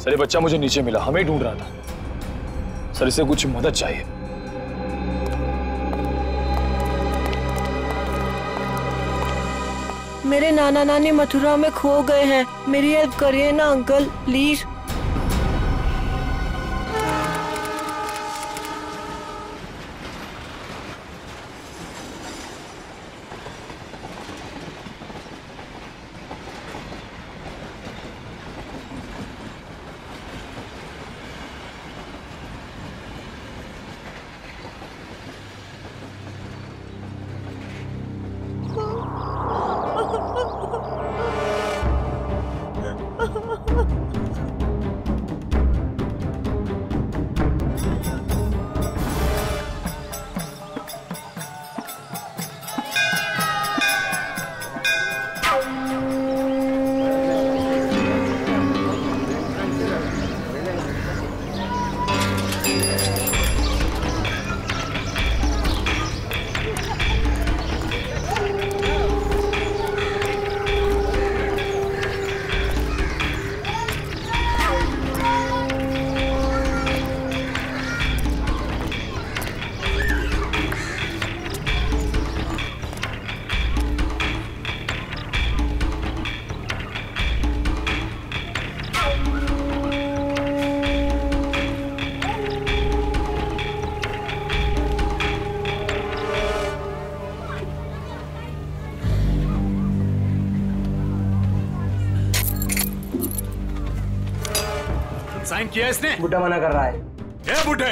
Sir ये बच्चा मुझे नीचे मिला, हमें ढूंढ रहा था सर, इसे कुछ मदद चाहिए। मेरे नाना नानी मथुरा में खो गए हैं, मेरी हेल्प करिए ना अंकल प्लीज। साइन किया इसने? बुड्ढा मना कर रहा है। ए बुड्ढे,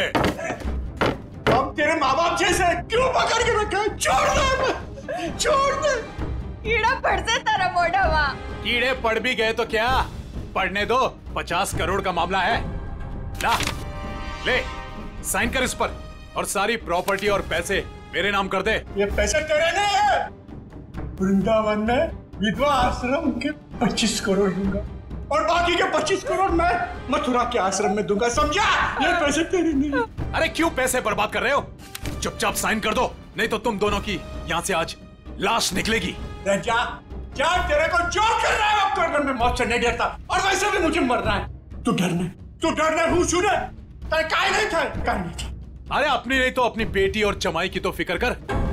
हम तेरे माँ बाप जैसे क्यों पकड़ के रखा है? छोड़ दे, छोड़ दे। कीड़ा पड़ से तेरा मोटा माँ। कीड़े पड़ भी गए तो क्या, पढ़ने दो, 50 करोड़ का मामला है। ला, ले, साइन कर इस पर और सारी प्रॉपर्टी और पैसे मेरे नाम कर दे। ये पैसे तेरे नहीं है, वृंदावन में विधवा आश्रम के 25 करोड़ दूंगा और बाकी के 25 करोड़ मैं मथुरा के आश्रम में दूंगा, समझा? ये पैसे तेरे नहीं। अरे क्यों पैसे बर्बाद कर रहे हो? चुपचाप साइन कर दो, नहीं तो तुम दोनों की यहाँ से आज लाश निकलेगी। जा, जा, तेरे को जो कर रहा है वो कर, मैं मौत से नहीं डरता और वैसे भी मुझे मरना है। तू डरना हूँ सुने, काय नहीं था। अरे अपनी नहीं तो अपनी बेटी और जमाई की तो फिक्र कर।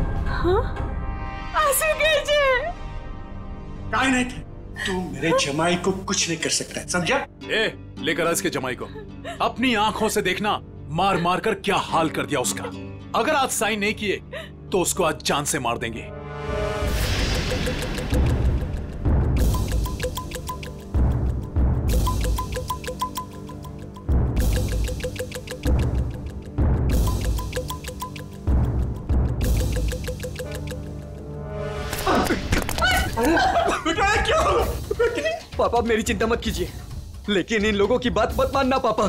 ऐसे कैसे? काय नहीं था, तू मेरे जमाई को कुछ नहीं कर सकता, समझा? ए, लेकर आ इसके जमाई को, अपनी आंखों से देखना मार मार कर क्या हाल कर दिया उसका। अगर आज साइन नहीं किए तो उसको आज जान से मार देंगे। पापा मेरी चिंता मत कीजिए, लेकिन इन लोगों की बात मत मानना पापा।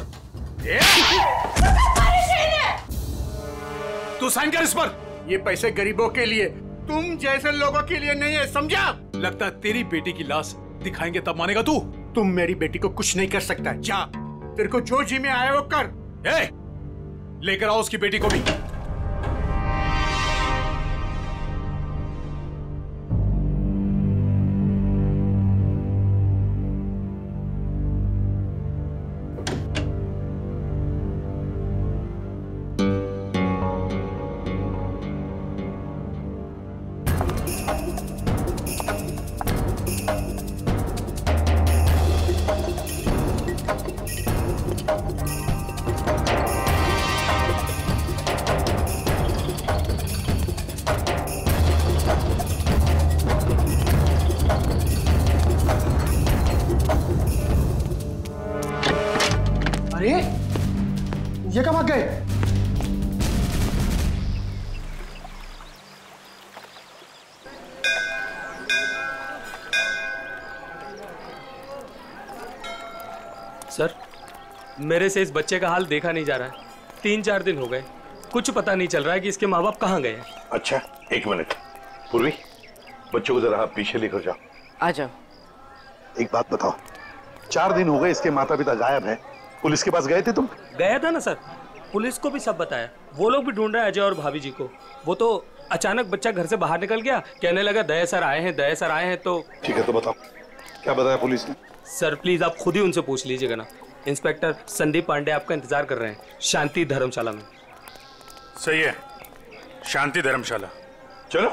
तू साइन कर इस पर। ये पैसे गरीबों के लिए, तुम जैसे लोगों के लिए नहीं है, समझा? लगता है तेरी बेटी की लाश दिखाएंगे तब मानेगा तू। तुम मेरी बेटी को कुछ नहीं कर सकता, जा, तेरे को जो जी में आया वो कर। ए, लेकर आओ उसकी बेटी को भी। अरे ये कब आ गए? सर, मेरे से इस बच्चे का हाल देखा नहीं जा रहा है। 3-4 दिन हो गए, कुछ पता नहीं चल रहा है कि इसके माँ बाप कहाँ गए हैं। अच्छा, एक मिनट। पूर्वी, बच्चों को जरा आप पीछे लेकर जाओ। आ जाओ। एक बात बताओ, 4 दिन हो गए इसके माता पिता गायब हैं। पुलिस के पास गए थे तुम? गया था ना सर, पुलिस को भी सब बताया। वो लोग भी ढूंढ रहे हैं अजय और भाभी जी को। वो तो अचानक बच्चा घर से बाहर निकल गया, कहने लगा दया सर आए हैं, दया सर आए हैं। तो ठीक है, तो बताओ क्या बताया पुलिस ने? सर प्लीज आप खुद ही उनसे पूछ लीजिएगा ना, इंस्पेक्टर संदीप पांडे आपका इंतजार कर रहे हैं शांति धर्मशाला में। सही है, शांति धर्मशाला। चलो।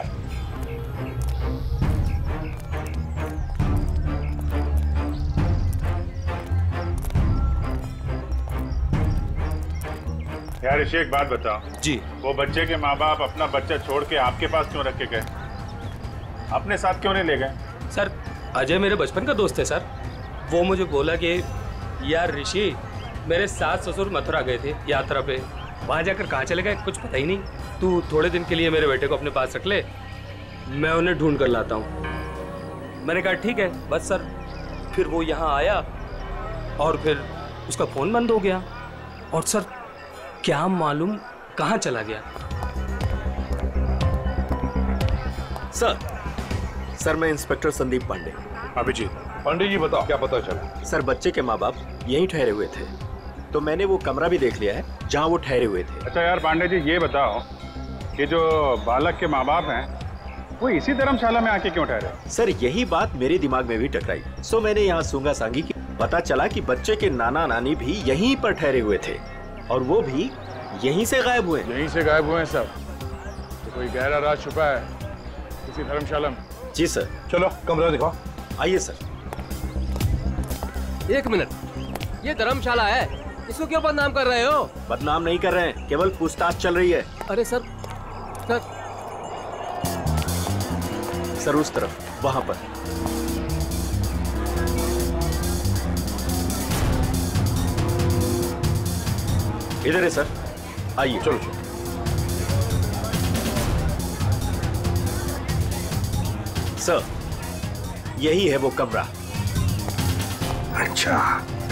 यार ऋषि, एक बात बताओ जी। वो बच्चे के माँ बाप अपना बच्चा छोड़ के आपके पास क्यों रख के गए? अपने साथ क्यों नहीं ले गए? सर, अजय मेरे बचपन का दोस्त है सर। वो मुझे बोला कि यार ऋषि, मेरे सास ससुर मथुरा गए थे यात्रा पे, वहाँ जाकर कहाँ चले गए कुछ पता ही नहीं। तू थोड़े दिन के लिए मेरे बेटे को अपने पास रख ले, मैं उन्हें ढूंढ कर लाता हूँ। मैंने कहा ठीक है बस सर। फिर वो यहाँ आया और फिर उसका फ़ोन बंद हो गया और सर क्या मालूम कहाँ चला गया। सर मैं इंस्पेक्टर संदीप पांडे। अभिजीत। पांडे जी बताओ, क्या पता चला? सर बच्चे के माँ बाप यहीं ठहरे हुए थे, तो मैंने वो कमरा भी देख लिया है जहाँ वो ठहरे हुए थे। अच्छा यार पांडे जी, ये बताओ कि जो बालक के माँ बाप हैं वो इसी धर्मशाला में आके क्यों ठहरे? सर यही बात मेरे दिमाग में भी टकराई, सो मैंने यहाँ सूंगा सांगी की। पता चला कि बच्चे के नाना नानी भी यहीं पर ठहरे हुए थे और वो भी यहीं से गायब हुए। यहीं से गायब हुए हैं सब? तो कोई गहरा राज छुपा है इसी धर्मशाला में? जी सर। चलो कमरा दिखाओ। आइए सर। एक मिनट, ये धर्मशाला है, इसको क्यों बदनाम कर रहे हो? बदनाम नहीं कर रहे हैं, केवल पूछताछ चल रही है। अरे सर सर उस तरफ, वहां पर। इधर है सर, आइए। चलो। सर यही है वो कमरा। अच्छा,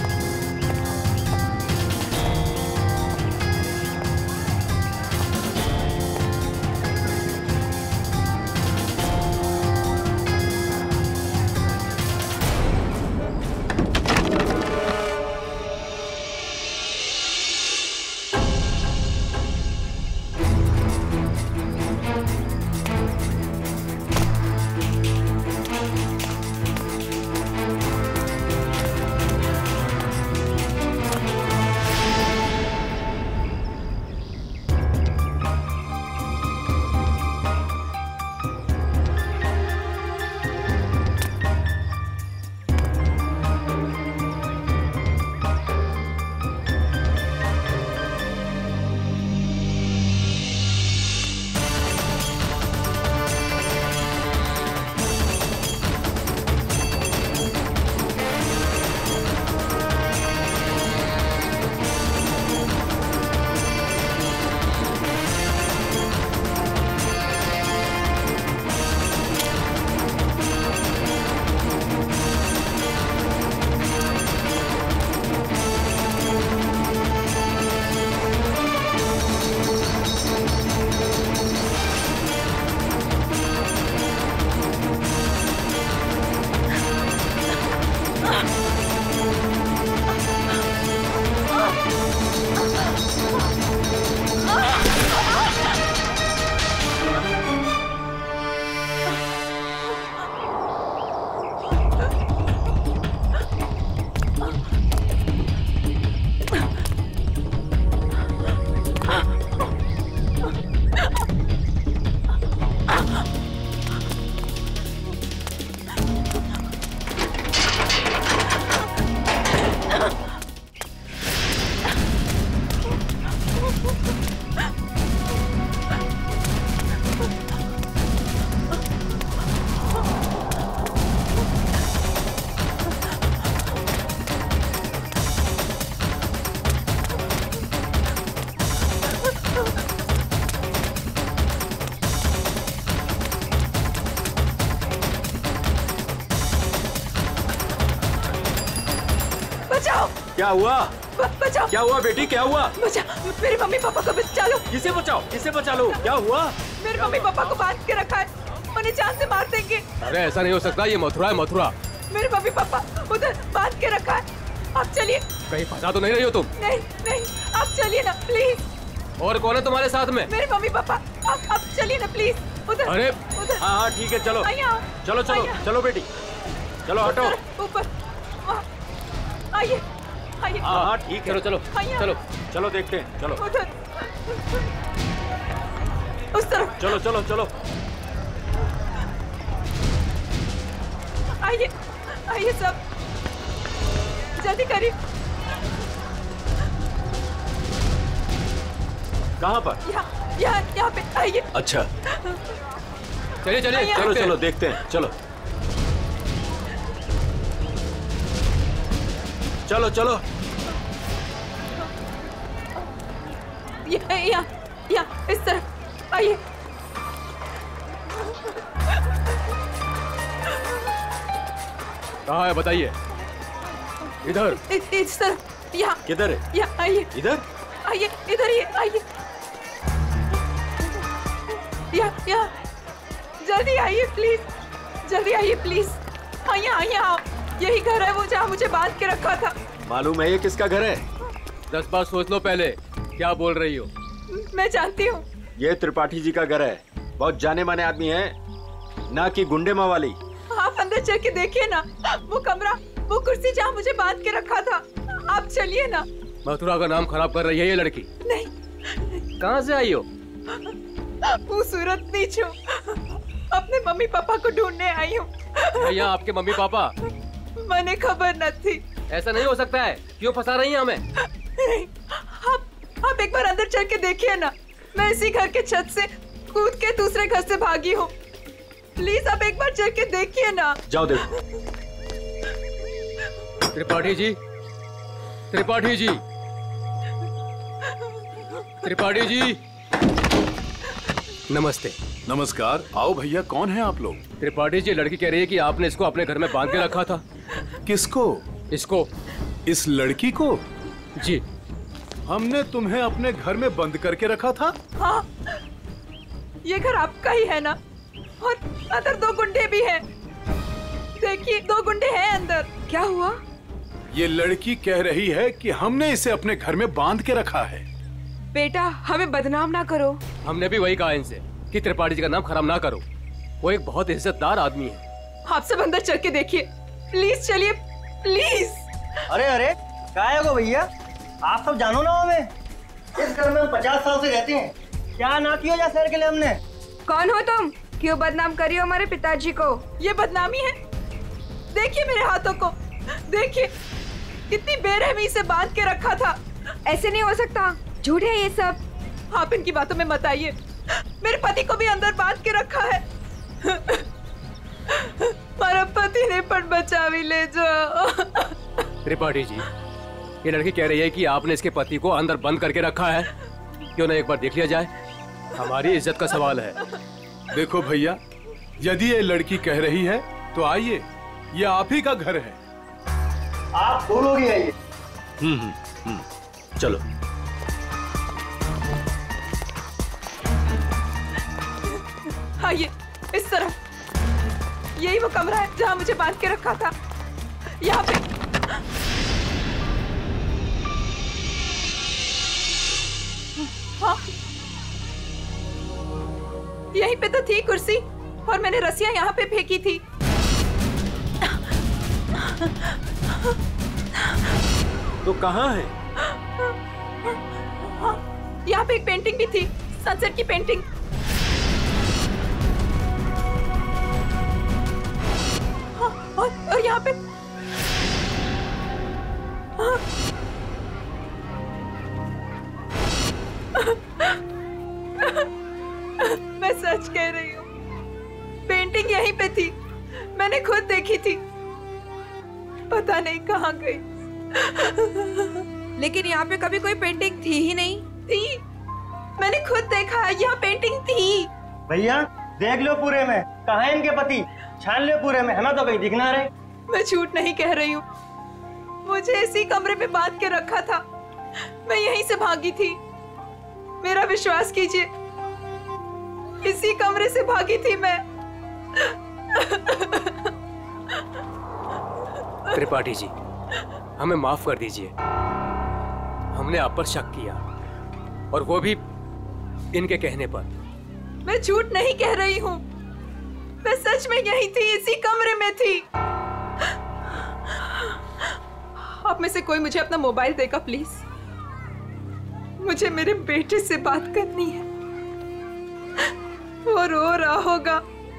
क्या हुआ? बचाओ। क्या हुआ बेटी, क्या हुआ? बचाओ, मेरे मम्मी पापा को बचा लो। किसे बचाओ, किसे बचा लो? क्या हुआ? मेरे मम्मी पापा को बांध के रखा है, उन्हें जान से मार देंगे। अरे ऐसा नहीं हो सकता, ये मथुरा है, मथुरा। मेरे मम्मी पापा उधर बांध के रखा है, आप चलिए। कहीं फंसा तो नहीं रही हो तुम? नहीं नहीं, आप चलिए ना प्लीज। और कौन है तुम्हारे साथ में? मेरे मम्मी पापा। आप चलिए ना प्लीज उधर। अरे उधर। हाँ ठीक है, चलो चलो चलो चलो बेटी, चलो हटो। ऊपर, वहाँ आइए हाँ ठीक है। चलो चलो चलो चलो देखते हैं, चलो उधर, उस तरफ। चलो चलो चलो। आइए आइए सब, जल्दी करिए। कहाँ पर? यहाँ पे आइए। अच्छा चलिए चलिए, चलो चलो देखते हैं, चलो चलो चलो। यहाँ इस तरफ आइए। कहाँ है बताइए? इधर। इस तरफ। यहाँ। किधर है? यहाँ आइए। इधर आइए, इधर ही आइए। यहाँ जल्दी आइए प्लीज, जल्दी आइए प्लीज। आइए आप, यही घर है वो जहाँ मुझे बांध के रखा था। मालूम है ये किसका घर है? 10 बार सोच लो पहले क्या बोल रही हो। मैं जानती हूँ। ये त्रिपाठी जी का घर है, बहुत जाने माने आदमी हैं, ना कि गुंडे मावाली। आप अंदर चल के देखिए ना, वो कमरा, वो कुर्सी जहाँ मुझे बांध के रखा था। आप चलिए ना। मथुरा का नाम खराब कर रही है ये लड़की। नहीं। कहाँ से आई हो? वो सूरत नीचो, अपने मम्मी पापा को ढूंढने आई हूँ। भैया आपके मम्मी पापा? मैंने खबर न थी। ऐसा नहीं हो सकता है, क्यों फंसा रही हैं हमें? आप एक बार अंदर चल के देखिए ना, मैं इसी घर के छत से कूद के दूसरे घर से भागी हूँ। प्लीज आप एक बार चल के देखिए ना। जाओ देखो। त्रिपाठी जी, त्रिपाठी जी, त्रिपाठी जी, नमस्ते। नमस्कार। आओ भैया, कौन है आप लोग? त्रिपाठी जी, लड़की कह रही है कि आपने इसको अपने घर में बांध के रखा था। किसको? इसको। इस लड़की को? जी। हमने तुम्हें अपने घर में बंद करके रखा था? हाँ, ये घर आपका ही है ना? और अंदर 2 गुंडे भी हैं। देखिए 2 गुंडे हैं अंदर। क्या हुआ? ये लड़की कह रही है कि हमने इसे अपने घर में बांध के रखा है। बेटा, हमें बदनाम ना करो। हमने भी वही कहा इनसे कि त्रिपाठी जी का नाम खराब ना करो, वो एक बहुत इज्जतदार आदमी है। आप सब अंदर चल के देखिए, प्लीज चलिए, प्लीज। अरे अरे, क्या है वो भैया? आप सब जानो ना हमें, इस घर में हम 50 साल से रहते हैं। क्या ना किया जा शहर के लिए हमने। कौन हो तुम? क्यों बदनाम करी हो हमारे पिताजी को? ये बदनामी है? देखिए मेरे हाथों को, देखिए कितनी बेरहमी से बांध के रखा था। ऐसे नहीं हो सकता, झूठ है ये सब। आप इनकी बातों में मत आइए। मेरे पति को भी अंदर बांध के रखा है। मेरा पति ने पण बचा भी ले जाओ। त्रिपाठी जी, ये लड़की कह रही है कि आपने इसके पति को अंदर बंद करके रखा है। क्यों ना एक बार देख लिया जाए? हमारी इज्जत का सवाल है। देखो भैया, यदि ये लड़की कह रही है तो आइए, ये आप ही का घर है। आप दो लोग ही आइए। चलो। आइए इस तरफ। यही वो कमरा है जहाँ मुझे बांध के रखा था। यहाँ पे। हाँ, यहीं पे तो थी कुर्सी और मैंने रस्सियां यहाँ पे फेंकी थी। तो कहाँ है? यहाँ पे एक पेंटिंग भी थी, सनसेट की पेंटिंग। और यहाँ पे मैं सच कह रही हूँ, पेंटिंग यहीं पे थी। मैंने खुद देखी थी, पता नहीं कहाँ गई। लेकिन यहाँ पे कभी कोई पेंटिंग थी ही नहीं। थी, मैंने खुद देखा, यहाँ पेंटिंग थी। भैया देख लो पूरे में, कहाँ है इनके पति? छान लो पूरे में, हमें तो कहीं दिख ना रहे। मैं झूठ नहीं कह रही हूँ, मुझे इसी कमरे में बांध के रखा था। मैं यहीं से भागी थी, मेरा विश्वास कीजिए, इसी कमरे से भागी थी मैं। त्रिपाठी जी, हमें माफ कर दीजिए, हमने आप पर शक किया, और वो भी इनके कहने पर। मैं झूठ नहीं कह रही हूँ, मैं सच में यहीं थी, इसी कमरे में थी। आप में से कोई मुझे अपना मोबाइल देगा प्लीज। मुझे मेरे बेटे से बात करनी है। वो रो रहा होगा।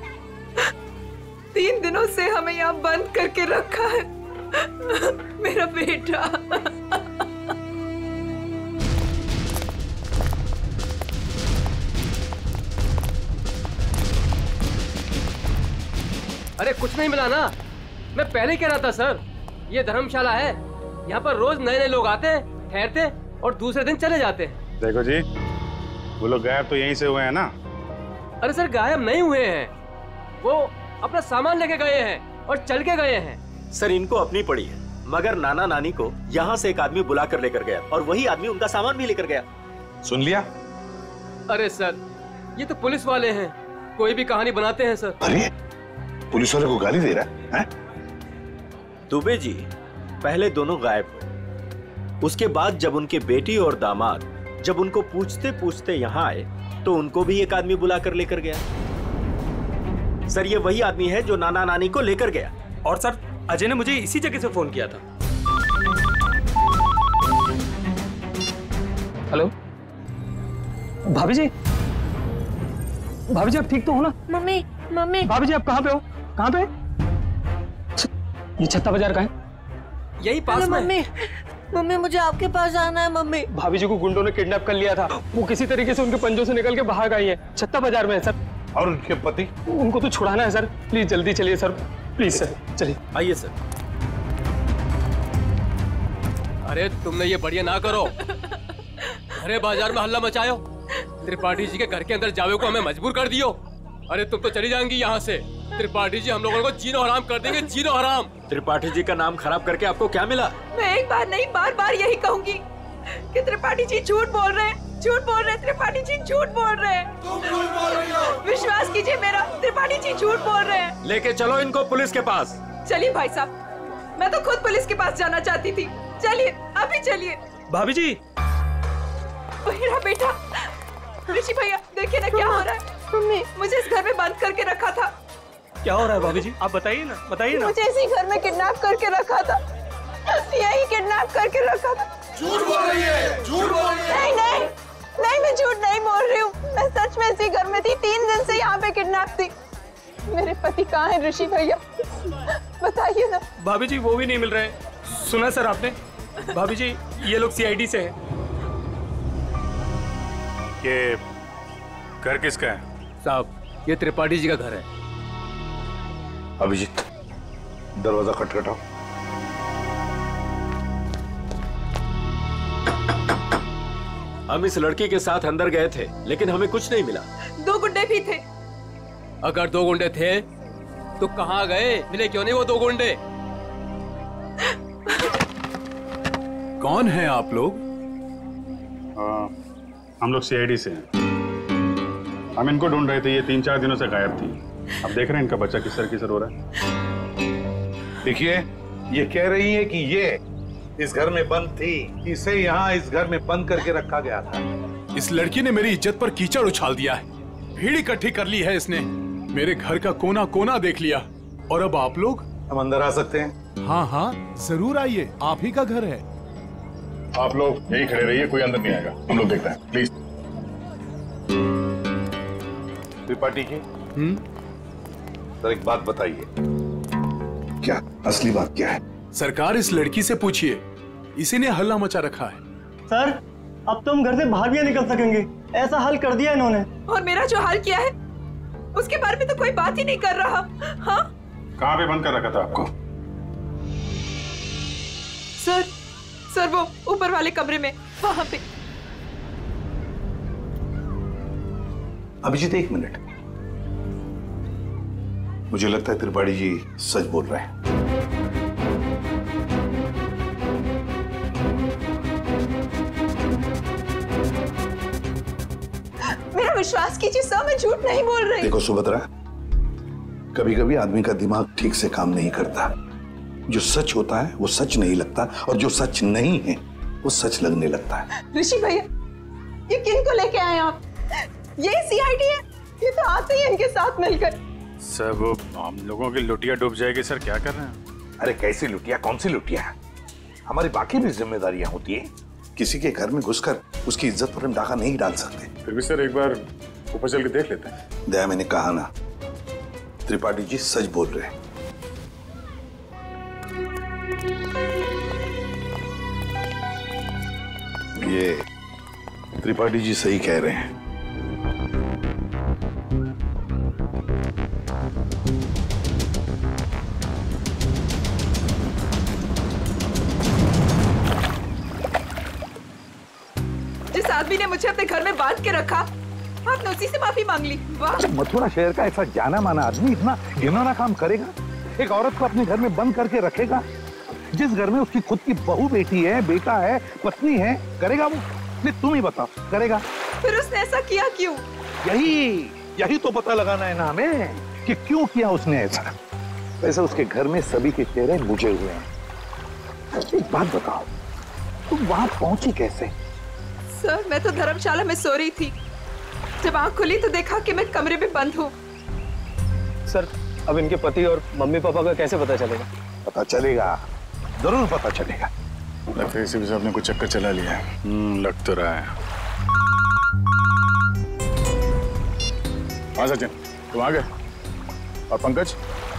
3 दिनों से हमें यहाँ बंद करके रखा है। मेरा बेटा। अरे कुछ नहीं मिला ना, मैं पहले कह रहा था सर, ये धर्मशाला है, यहाँ पर रोज नए नए लोग आते हैं, ठहरते और दूसरे दिन चले जाते हैं। देखो जी, वो लोग गायब तो यहीं से हुए हैं ना? अरे सर गायब नहीं हुए हैं, वो अपना सामान लेके गए हैं और चल के गए हैं। सर इनको अपनी पड़ी है, मगर नाना नानी को यहाँ से एक आदमी बुला कर लेकर गया और वही आदमी उनका सामान भी लेकर गया। सुन लिया? अरे सर ये तो पुलिस वाले हैं, कोई भी कहानी बनाते हैं सर। अरे पुलिस वाले को गाली दे रहा है? दुबे जी, पहले दोनों गायब हुए, उसके बाद जब उनके बेटी और दामाद जब उनको पूछते पूछते यहाँ आए तो उनको भी एक आदमी बुला कर लेकर गया। सर ये वही आदमी है जो नाना नानी को लेकर गया। और सर अजय ने मुझे इसी जगह से फोन किया था। हेलो भाभी जी, भाभी जी आप ठीक तो हो ना? Mummy mummy. भाभी जी आप कहाँ पे हो? कहाँ पे? ये छत्ता बाजार का है? यही पास में। मम्मी मम्मी मुझे आपके पास आना है मम्मी। भाभी जी को गुंडों ने किडनैप कर लिया था, वो किसी तरीके से उनके पंजों से निकल के भाग आई है। छत्ता बाजार में है सर। और उनके पति? उनको तो छुड़ाना है सर, प्लीज जल्दी चलिए सर, प्लीज सर चलिए। आइए सर। अरे तुमने ये बढ़िया ना करो, अरे बाजार में हल्ला मचायो, त्रिपाठी जी के घर के अंदर जावे को हमें मजबूर कर दियो। अरे तुम तो चली जाएंगी यहाँ से, त्रिपाठी जी हम लोगों को जीनो हराम कर देंगे, जीनो हराम। त्रिपाठी जी का नाम खराब करके आपको क्या मिला? मैं एक बार नहीं बार बार यही कहूंगी कि त्रिपाठी जी झूठ बोल रहे हैं, झूठ बोल रहे हैं, त्रिपाठी जी झूठ बोल रहे हैं। विश्वास कीजिए मेरा, त्रिपाठी जी झूठ बोल रहे हैं। लेके चलो इनको पुलिस के पास। चलिए भाई साहब, मैं तो खुद पुलिस के पास जाना चाहती थी। चलिए अभी चलिए। भाभी जी। मेरा बेटा ऋषि भैया, देखिए ना क्या हो रहा है। मम्मी मुझे इस घर में बंद करके रखा था। क्या हो रहा है भाभी जी, आप बताइए ना, बताइए ना। मुझे इसी घर में किडनैप करके रखा था, यही किडनैप करके रखा था। झूठ बोल रही है, झूठ बोल रही है। नहीं नहीं नहीं, मैं झूठ नहीं बोल रही हूँ, मैं सच में इसी घर में थी। 3 दिन से यहाँ पे किडनैप थी। मेरे पति कहाँ है ऋषि भैया, बताइए ना। भाभी जी वो भी नहीं मिल रहे। सुना सर आपने? भाभी जी ये लोग सीआईडी से हैं। ये घर किसका है? साहब ये त्रिपाठी जी का घर है। अभिजीत दरवाजा खटखटाओ। हम इस लड़की के साथ अंदर गए थे लेकिन हमें कुछ नहीं मिला। 2 गुंडे भी थे। अगर 2 गुंडे थे तो कहाँ गए? मिले क्यों नहीं वो 2 गुंडे? कौन है आप लोग? हम लोग सीआईडी से हैं। हम इनको ढूंढ रहे थे, ये 3-4 दिनों से गायब थी। अब देख रहे हैं इनका बच्चा किस तरह रो रहा है। देखिए ये कह रही है कि ये इस घर में बंद थी, इसे यहाँ इस घर में बंद करके रखा गया था। इस लड़की ने मेरी इज्जत पर कीचड़ उछाल दिया है, भीड़ इकट्ठी कर ली है इसने, मेरे घर का कोना कोना देख लिया। और अब आप लोग? हम अंदर आ सकते हैं? हाँ हाँ जरूर आइए, आप ही का घर है। आप लोग यही खड़े रहिए, कोई अंदर नहीं आएगा, हम लोग देखते हैं प्लीज। त्रिपाठी जी, सर एक बात बताइए, क्या असली बात क्या है? सरकार इस लड़की से पूछिए, इसी ने हल्ला मचा रखा है। सर अब तो हम घर से बाहर भी नहीं निकल सकेंगे, ऐसा हाल कर दिया इन्होंने। और मेरा जो हाल किया है उसके बारे में तो कोई बात ही नहीं कर रहा। हाँ कहाँ पे बंद कर रखा था आपको? सर वो ऊपर वाले कमरे में, वहां पे। अभिजीत एक मिनट, मुझे लगता है त्रिपाठी जी सच बोल रहे हैं। मेरा विश्वास कीजिए सर, मैं झूठ नहीं बोल रही। देखो सुभद्रा, कभी कभी आदमी का दिमाग ठीक से काम नहीं करता। जो सच होता है वो सच नहीं लगता, और जो सच नहीं है वो सच लगने लगता है। ऋषि भैया, ये किन को लेके आए आप? ये सीआईडी है, ये तो आते ही इनके साथ मिलकर। सर वो हम लोगों की लुटिया डूब जाएगी। सर क्या कर रहे हैं? अरे कैसी लुटिया, कौन सी लुटिया? हमारी बाकी भी जिम्मेदारियां होती हैं। किसी के घर में घुसकर उसकी इज्जत पर हम डाका नहीं डाल सकते। फिर भी सर एक बार ऊपर चल के देख लेते हैं। दया, मैंने कहा ना, त्रिपाठी जी सच बोल रहे हैं। ये त्रिपाठी जी सही कह रहे हैं। जिस आदमी ने मुझे अपने घर में बांध के रखा, आपने उसी से माफी मांग ली। वाह! मथुरा शहर का ऐसा जाना माना आदमी इतना घिनौना काम करेगा? एक औरत को अपने घर में बंद करके रखेगा? जिस घर में उसकी खुद की बहू बेटी है, बेटा है, पत्नी है, करेगा वो? नहीं, तुम ही बताओ, करेगा? फिर उसने ऐसा किया क्यों? यही तो पता लगाना है ना हमें कि क्यों किया उसने ऐसा। वैसे उसके घर में सभी के चेहरे बुझे हुए हैं। एक बात बताओ, तुम वहां पहुंची कैसे? सर, मैं तो धर्मशाला में सो रही थी। जब आंख खुली तो देखा कि मैं कमरे में बंद हूँ। सर, अब इनके पति और मम्मी पापा का कैसे पता चलेगा? पता चलेगा, जरूर पता चलेगा। लगता है इसी भी आपने कुछ चक्कर चला लिया। लग तो रहा है। हाँ सचिन, तुम आ गए? और Pankaj?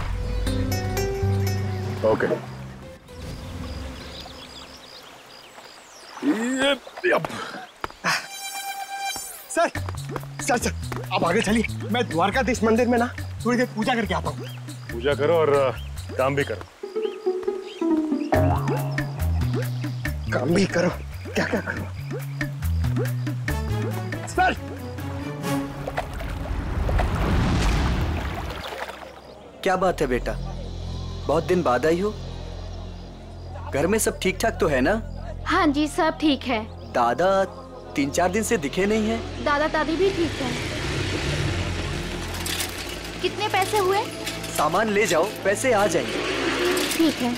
Okay. Sir sir sir आप आगे चलिए, मैं द्वारकाधीश मंदिर में ना थोड़ी देर पूजा करके आता हूँ। पूजा करो और काम भी करो। काम भी करो? क्या क्या करो? सर! क्या बात है बेटा, बहुत दिन बाद आई हो? घर में सब ठीक ठाक तो है ना? हाँ जी, सब ठीक है। दादा 3-4 दिन से दिखे नहीं है। दादा दादी भी ठीक है। कितने पैसे हुए? सामान ले जाओ, पैसे आ जाएंगे। ठीक है।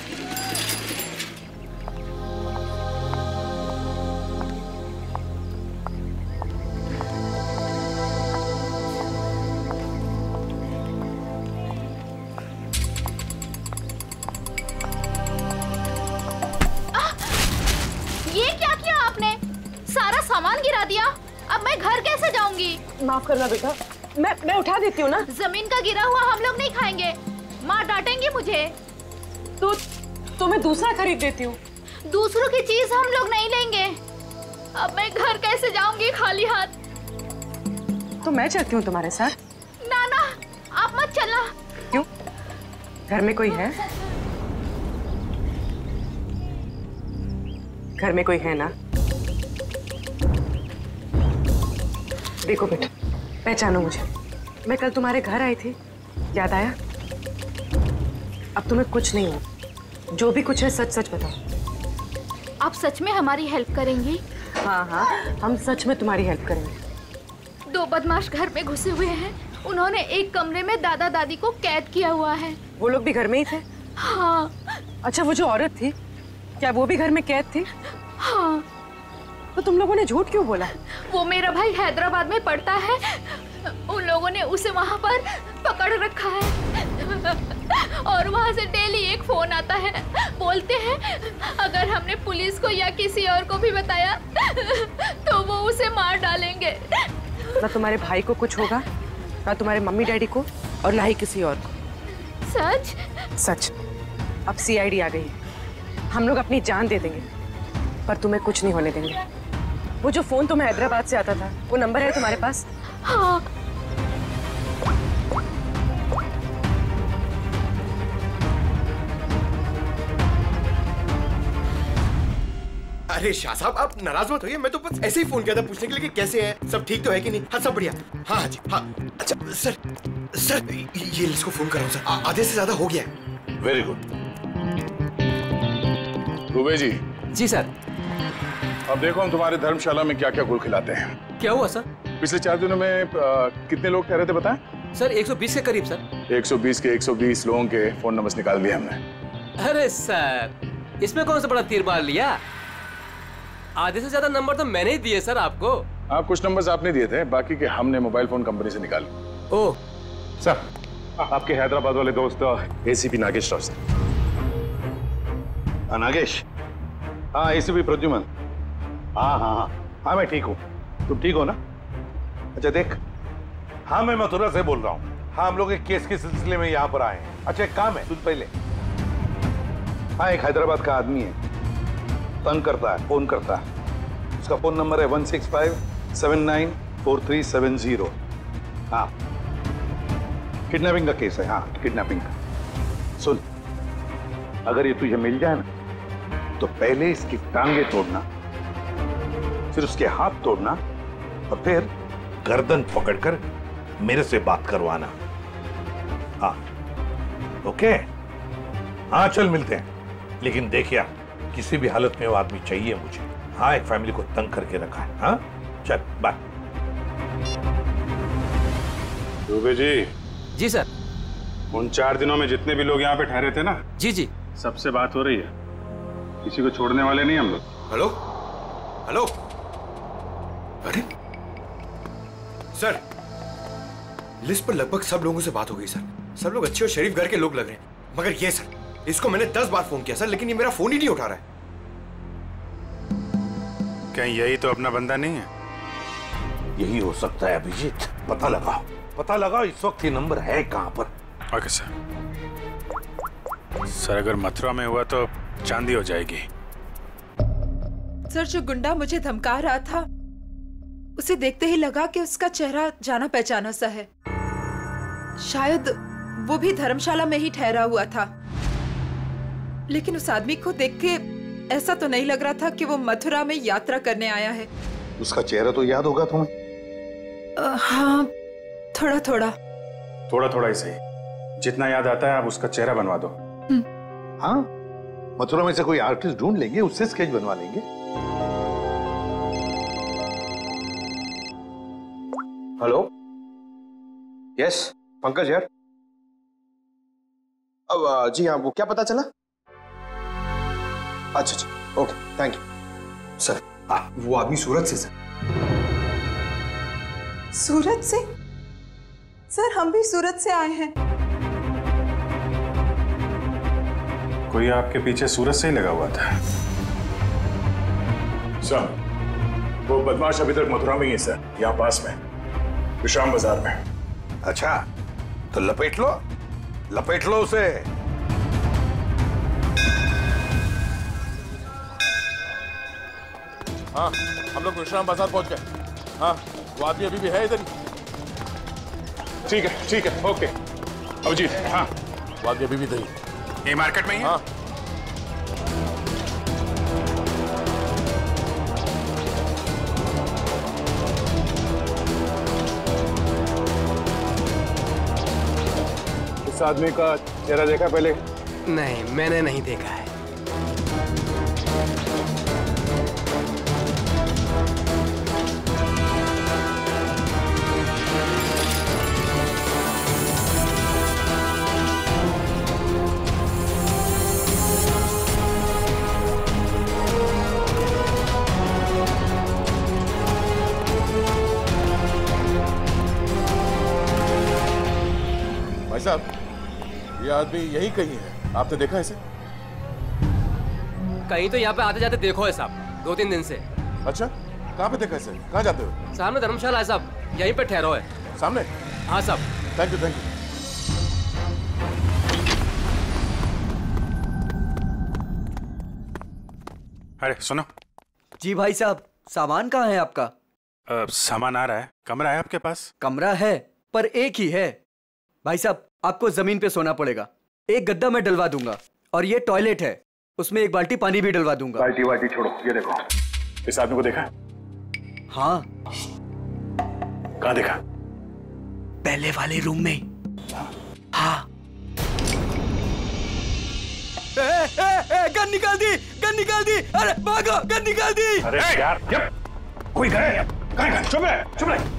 सामान गिरा दिया। अब मैं घर कैसे जाऊंगी? माफ करना बेटा, मैं उठा देती हूँ ना। जमीन का गिरा हुआ हम लोग नहीं खाएंगे, माँ डांटेंगी मुझे। तो मैं दूसरा खरीद देती हूँ। दूसरों की चीज हम लोग नहीं लेंगे। अब मैं घर कैसे जाऊंगी खाली हाथ? तो मैं चलती हूँ तुम्हारे साथ। ना ना, आप मत चलना। क्यों? घर में कोई है? घर में कोई है ना? देखो बेटा, पहचानो मुझे। मैं कल तुम्हारे घर आई थी, याद आया? अब तुम्हें कुछ नहीं हो, जो भी कुछ है सच सच बताओ। आप सच में हमारी हेल्प करेंगी? हाँ हाँ, हम सच में तुम्हारी हेल्प करेंगे। 2 बदमाश घर में घुसे हुए हैं। उन्होंने एक कमरे में दादा दादी को कैद किया हुआ है। वो लोग भी घर में ही थे? हाँ। अच्छा, वो जो औरत थी, क्या वो भी घर में कैद थी? हाँ। तो तुम लोगों ने झूठ क्यों बोला? वो मेरा भाई हैदराबाद में पढ़ता है, उन लोगों ने उसे वहाँ पर पकड़ रखा है और वहाँ से डेली एक फोन आता है। बोलते हैं अगर हमने पुलिस को या किसी और को भी बताया तो वो उसे मार डालेंगे। ना तुम्हारे भाई को कुछ होगा, ना तुम्हारे मम्मी डैडी को, और ना ही किसी और को। सच? सच। अब सीआईडी आ गई है, हम लोग अपनी जान दे देंगे, पर तुम्हें कुछ नहीं होने देंगे। वो जो फोन तुम्हें हैदराबाद से आता था, वो नंबर है तुम्हारे पास? हाँ। अरे शाह साहब, आप नाराज मत होइए। मैं तो बस ऐसे ही फोन किया था पूछने के लिए कि कैसे हैं, सब ठीक तो है कि नहीं। हाँ, सब बढ़िया। हाँ हाँ जी, हाँ। अच्छा सर ये इसको फोन कर रहा हूँ सर, आधे से ज्यादा हो गया है। Very good. दुबे जी। जी सर। अब देखो हम तुम्हारे धर्मशाला में क्या क्या गुल खिलाते हैं। क्या हुआ सर? पिछले 4 दिनों में कितने लोग ठहरे थे बताएं? सर 120 के करीब सर। 120 के 120 लोगों के फोन नंबर निकाल दिए हमने। अरे सर, इसमें कौन सा बड़ा तीर मार लिया? आधे से ज्यादा नंबर तो मैंने ही दिए सर आपको। हाँ, कुछ नंबर्स आपने दिए थे, बाकी के हमने मोबाइल फोन कंपनी से निकाले। ओह सर, आपके हैदराबाद वाले दोस्त एसीपी नागेश राव। नागेश, हाँ एसीपी प्रद्युमन। हाँ हाँ हाँ हाँ मैं ठीक हूँ, तुम ठीक हो ना? अच्छा देख, हाँ मैं मथुरा से बोल रहा हूँ। हाँ हम लोग एक केस के सिलसिले में यहाँ पर आए हैं। अच्छा एक काम है, सुन पहले। हाँ एक हैदराबाद का आदमी है, तंग करता है, फोन करता है। उसका फोन नंबर है 165794370। हाँ किडनैपिंग का केस है। हाँ किडनैपिंग का। सुन, अगर ये तुझे मिल जाए ना तो पहले इसकी टांगे तोड़ना, फिर उसके हाथ तोड़ना और फिर गर्दन पकड़कर मेरे से बात करवाना। हाँ ओके? हाँ चल मिलते हैं, लेकिन देखिए किसी भी हालत में वो आदमी चाहिए मुझे। हाँ एक फैमिली को तंग करके रखा है। हाँ चल बाय। दुबे जी। जी सर। उन 4 दिनों में जितने भी लोग यहाँ पे ठहरे थे ना, जी जी, सबसे बात हो रही है। किसी को छोड़ने वाले नहीं हम लोग। Hello hello. अरे सर, लिस्ट पर लगभग सब लोगों से बात हो गई सर। सब लोग अच्छे और शरीफ घर के लोग लग रहे हैं, मगर ये सर, इसको मैंने 10 बार फोन किया सर, लेकिन ये मेरा फोन ही नहीं उठा रहा है। कहीं यही तो अपना बंदा नहीं है? यही हो सकता है अभिजीत, पता लगाओ, पता लगाओ इस वक्त ये नंबर है कहां पर। Okay sir. सर अगर मथुरा में हुआ तो चांदी हो जाएगी। सर जो गुंडा मुझे धमका रहा था, उसे देखते ही लगा कि उसका चेहरा जाना पहचाना सा है। शायद वो भी धर्मशाला में ही ठहरा हुआ था, लेकिन उस आदमी को देख के ऐसा तो नहीं लग रहा था कि वो मथुरा में यात्रा करने आया है। उसका चेहरा तो याद होगा तुम्हें? हाँ थोड़ा थोड़ा। थोड़ा थोड़ा ही सही, जितना याद आता है आप उसका चेहरा बनवा दो। हाँ मथुरा में से कोई आर्टिस्ट ढूंढ लेंगे, उससे स्केच बनवा लेंगे। हेलो, यस पंकज यार। अब जी हाँ, वो क्या पता चला? अच्छा अच्छा, ओके थैंक यू सर। वो आदमी सूरत से सर। सूरत से? सर हम भी सूरत से आए हैं। कोई आपके पीछे सूरत से ही लगा हुआ था? सर वो बदमाश अभी तक मथुरा में ही है सर, यहाँ पास में विश्राम बाजार में। अच्छा तो लपेट लो, लपेट लो उसे। हाँ हम लोग विश्राम बाजार पहुंच गए। हाँ वो आदमी अभी भी है इधर ही। ठीक है ओके अभिजीत। हाँ वो आदमी अभी भी इधर ही। ये मार्केट में ही है? हाँ इस आदमी का चेहरा देखा पहले? नहीं मैंने नहीं देखा है। भाई साहब ये आदमी यही कहीं है, आपने देखा इसे? कहीं तो यहाँ पे आते जाते देखो है साहब, 2-3 दिन से। अच्छा कहाँ पे देखा इसे? कहाँ जाते हो? सामने धर्मशाला है साहब, यहीं पे ठहरो है। सामने? हाँ साहब। Thank you. अरे सुनो। जी भाई साहब, सामान कहाँ है आपका? सामान आ रहा है। कमरा है आपके पास? कमरा है पर एक ही है भाई साहब, आपको जमीन पे सोना पड़ेगा। एक गद्दा मैं डलवा दूंगा और ये टॉयलेट है, उसमें एक बाल्टी पानी भी डलवा दूंगा। बाल्टी छोड़ो, ये देखो इस आदमी को देखा? हाँ। कहाँ देखा? पहले वाले रूम में। हाँ। गन निकाल दी, गन निकाल दी। अरे भागो, गन निकाल दी। अरे यार कोई गए? चुप रहे, चुप रहे।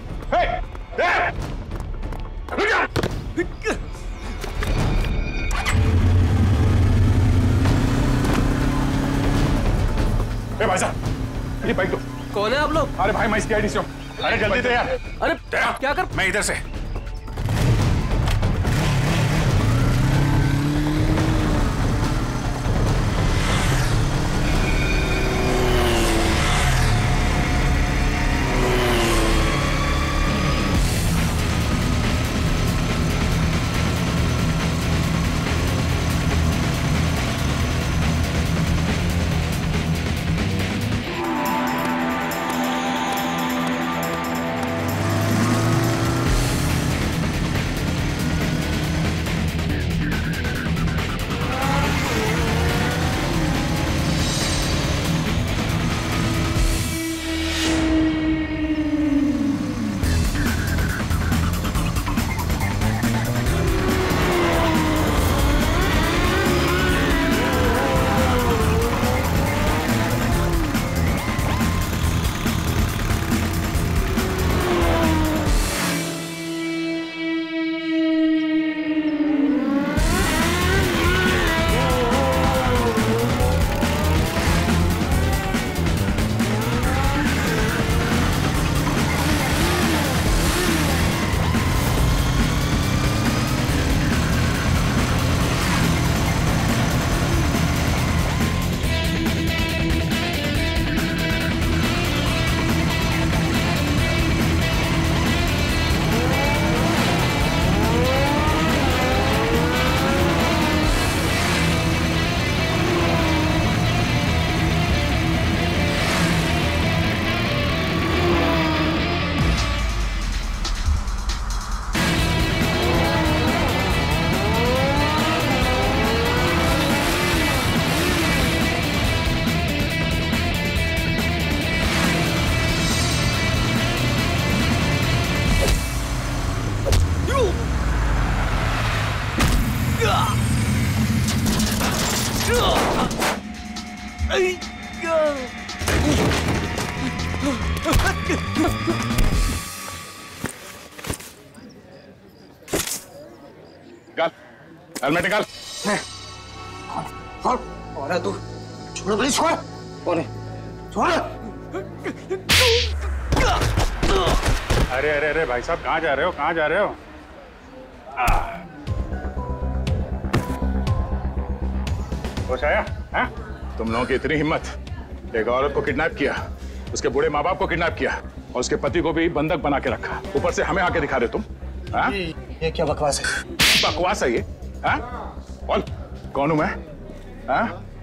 भाई साहब ये बाइक दो। कौन है आप लोग? अरे भाई मैं इसकी आईडी से हूँ। अरे जल्दी दे यार। अरे क्या कर? मैं इधर से। हेलमेट निकाल। कौन है तू? छोड़ भाई, छोड़। कौन है? छोड़। अरे अरे अरे भाई साहब, कहाँ जा रहे हो? कहाँ जा रहे हो? होश आया? हैं? तुम लोगों की इतनी हिम्मत, एक औरत को किडनैप किया, उसके बूढ़े माँ बाप को किडनैप किया और उसके पति को भी बंधक बना के रखा, ऊपर से हमें आके दिखा रहे तुम? ये क्या बकवास है? बकवास है ये? हाँ? बोल, कौन हूं मैं? हाँ?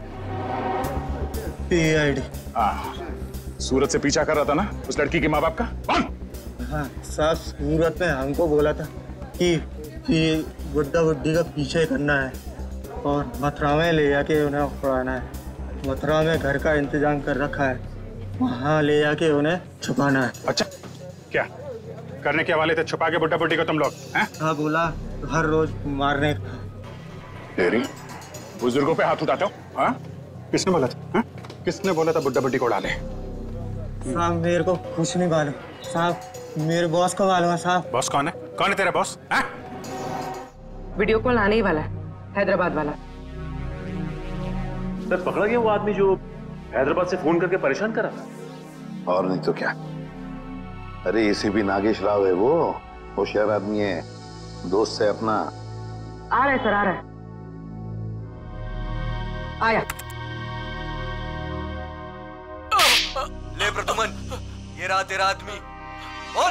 PID। हाँ, सूरत से पीछा कर रहा था ना उस लड़की के माँ बाप का? कौन? हाँ साहब, सूरत ने हमको बोला था कि बुड्ढा बुड्ढी का पीछे करना है और मथुरा में ले जाके उन्हें पढ़ाना है। मथुरा में घर का इंतजाम कर रखा है, वहाँ ले जाके उन्हें छुपाना है। अच्छा, क्या करने के वाले थे? छुपा के बुड्ढा बुड्ढी को तुम लोग? हाँ, बोला हर रोज मारने का। तेरी बुजुर्गों पे हाथ उठाते हो? हाँ? किसने बोला था? हाँ? किसने बोला था बुड्ढा बुड्ढी को उड़ा ले? साहब मेरे को कुछ नहीं मालूम साहब, मेरे बॉस को मालूम है साहब। बॉस कौन है? कौन है तेरा बॉस? हाँ? वीडियो कॉल आने ही वाला है, हैदराबाद वाला। सर पकड़ा गया वो आदमी जो हैदराबाद से फोन करके परेशान कर रहा था। और नहीं तो क्या। अरे ACP नागेश राव है वो, होशियार आदमी है, दोस्त है अपना। आ रहे सर, आ रहे। आया। ले प्रदुमन, ये रहा तेरा आदमी। और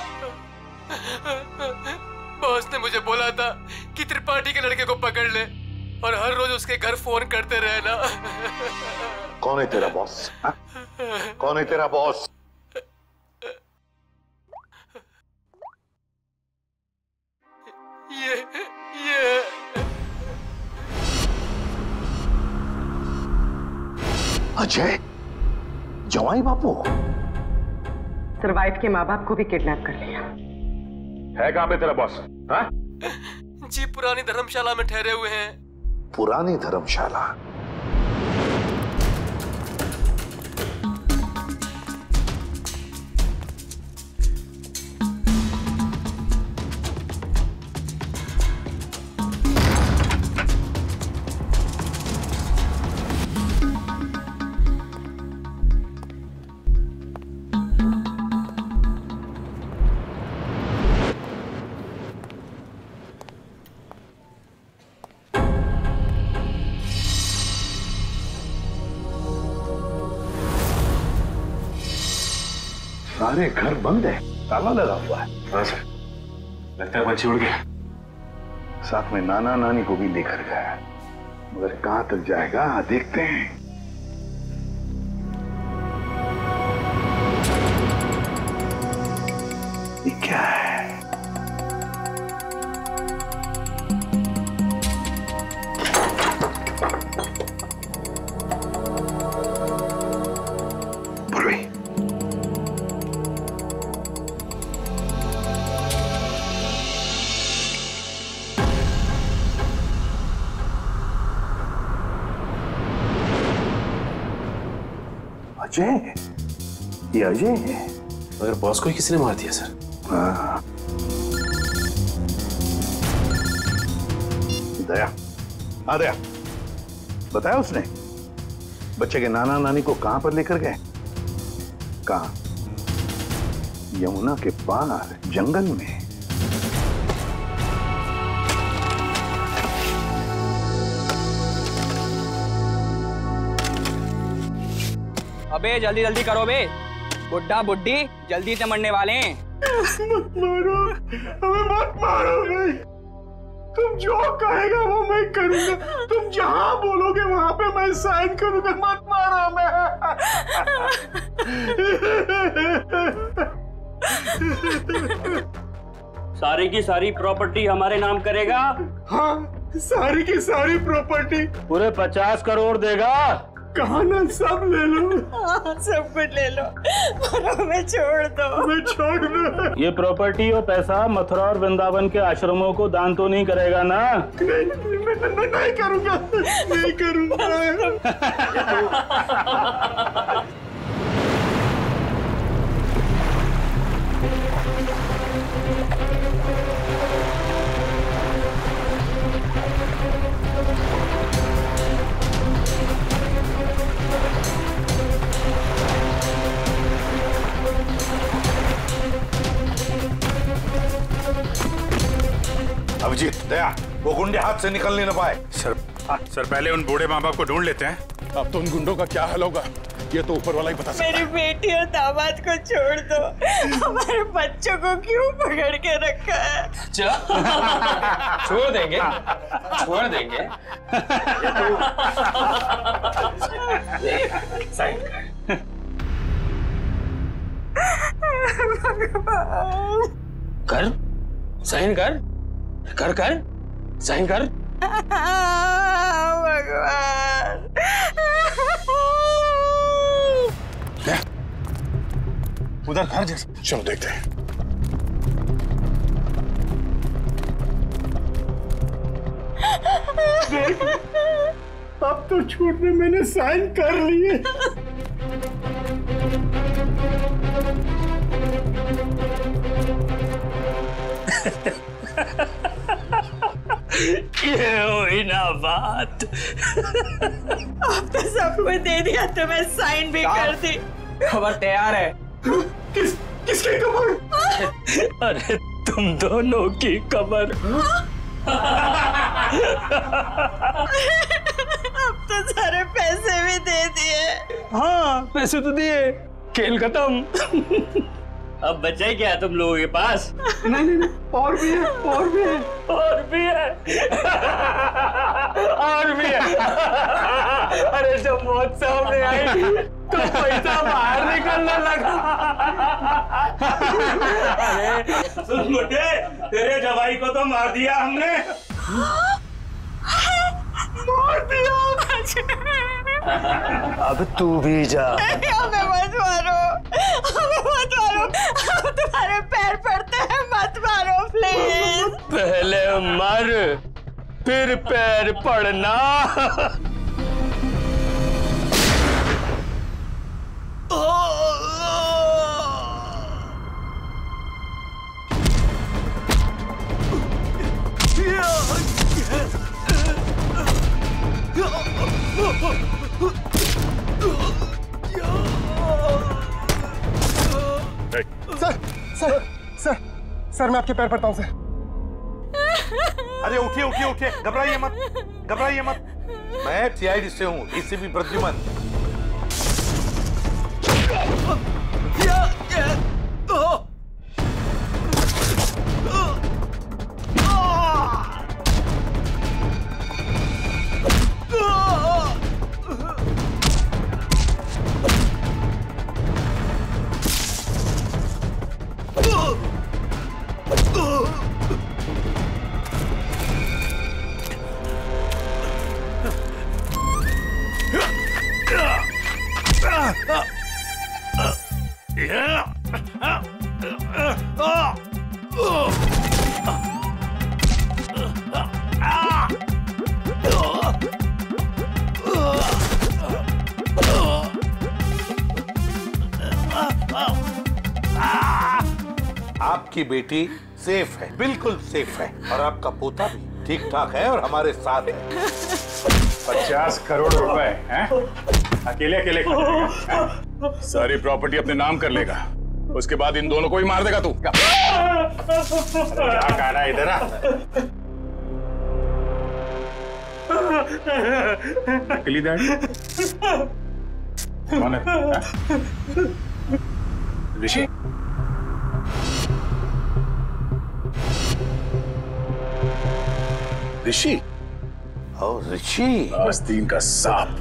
बॉस ने मुझे बोला था कि त्रिपाठी के लड़के को पकड़ ले और हर रोज उसके घर फोन करते रहना। कौन है तेरा बॉस? कौन है तेरा बॉस? ये अजय, जवाई बापू। सर वाइफ के माँ बाप को भी किडनैप कर लिया है। कहाँ पे तेरा बॉस? हाँ? जी पुरानी धर्मशाला में ठहरे हुए हैं। पुरानी धर्मशाला? सारे घर बंद है, ताला लगा हुआ है। हाँ सर, लगता है पंछी उड़ गया। साथ में नाना नानी को भी लेकर गया, मगर कहां तक जाएगा देखते हैं। ये क्या है? अजय, ये अजय है। अगर बॉस को ही किसी ने मार दिया सर। हाँ। दया, हाँ दया, बताया उसने बच्चे के नाना नानी को कहां पर लेकर गए? कहां? यमुना के पार जंगल में। अबे जल्दी जल्दी करो बे, बुड्ढा बुड्ढी जल्दी से मरने वाले हैं। मत मारो, हमें मत मारो भाई। तुम जो कहेगा वो मैं करूंगा, तुम जहां बोलोगे वहां पे मैं साइन करूंगा। मत मारो हमें। सारी की सारी प्रॉपर्टी हमारे नाम करेगा? हाँ, सारी की सारी प्रॉपर्टी। पूरे 50 करोड़ देगा। कहाना सब ले लो। सब कुछ ले लो और हमें छोड़ दो। हमें छोड़ दो। ये प्रॉपर्टी और पैसा मथुरा और वृंदावन के आश्रमों को दान तो नहीं करेगा ना? मैं नहीं करूंगा, नहीं करूंगा। अभिजीत, दया, वो गुंडे हाथ से निकल नहीं पाए। सर पहले उन बूढ़े माँ बाप को ढूंढ लेते हैं। अब तो उन गुंडों का क्या हाल होगा ये तो ऊपर वाला ही बता सकता है। मेरी बेटी और दामाद को छोड़ दो, हमारे बच्चों को क्यों पकड़ के रखा है? छोड़ देंगे, छोड़ देंगे। साइन कर, साइन कर, कर कर, साइन कर। भगवान। उधर घर जैसे, चलो देखते हैं। अब तो छूट में मैंने साइन कर लिए। ये हुई ना बात। अब तो सब कुछ दे दिया तो मैं साइन भी कर दी। खबर तैयार है। किसकी खबर? अरे तुम दोनों की खबर। अब तो सारे पैसे भी दे दिए। हाँ पैसे तो दिए, खेल खत्म। अब बचा ही क्या तुम लोगों के पास? नहीं, और भी है, और भी है, और भी है, और भी है। अरे जब मौत सामने आई तो पैसा बाहर निकलने लगा। अरे सुन मुझे, तेरे जवाई को तो मार दिया हमने। मार दिया? अब तू भी जा। हमें मत मारो, हमें मत मारो, हम तुम्हारे पैर पड़ते हैं, मत मारो प्लीज। पहले मर फिर पैर पड़ना। सर मैं आपके पैर पड़ता हूँ सर। अरे उठिए उठिए उठिए, घबराइए मत, घबराइए मत। मैं सीआईडी से हूँ, एसीपी प्रद्युमन। आपकी बेटी सेफ है, बिल्कुल सेफ है, और आपका पोता भी ठीक ठाक है और हमारे साथ है। 50 करोड़ रुपए हैं? अकेले अकेले खाएगा? सारी प्रॉपर्टी अपने नाम कर लेगा, उसके बाद इन दोनों को ही मार देगा तू। क्या कह रहा है, इधर आ। नकली दाढ़ी कौन है? ऋषि? ऋषि? ओ ऋषि, आस्तीन का सांप।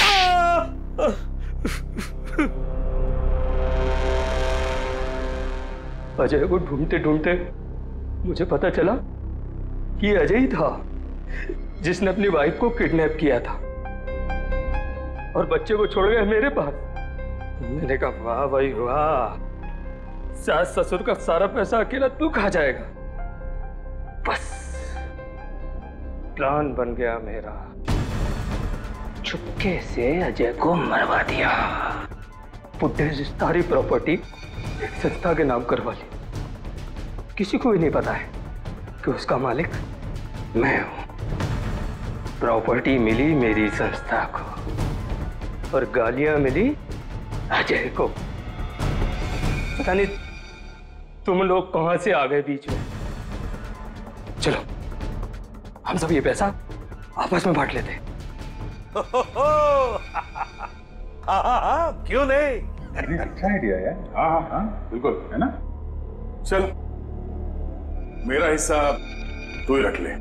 अजय को ढूंढते ढूंढते मुझे पता चला कि अजय ही था जिसने अपनी वाइफ को किडनैप किया था। और बच्चे को छोड़ गए मेरे पास। मैंने कहा वाह भाई वाह, सास ससुर का सारा पैसा अकेला तू खा जाएगा। बस प्लान बन गया मेरा, चुपके से अजय को मरवा दिया। बुड्ढे से सारी प्रॉपर्टी एक संस्था के नाम करवा ली। किसी को भी नहीं पता है कि उसका मालिक मैं हूं। प्रॉपर्टी मिली मेरी संस्था को और गालियां मिली अजय को। पता नहीं तुम लोग कहां से आ गए बीच में। चलो हम सब ये पैसा आपस में बांट लेते हैं। हाँ, क्यों नहीं? अच्छा आइडिया है। हाँ, बिल्कुल, है ना? चल, मेरा हिस्सा तू ही रख ले।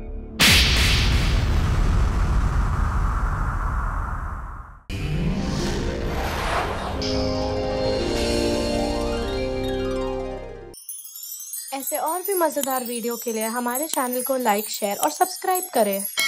ऐसे और भी मजेदार वीडियो के लिए हमारे चैनल को लाइक, शेयर और सब्सक्राइब करें।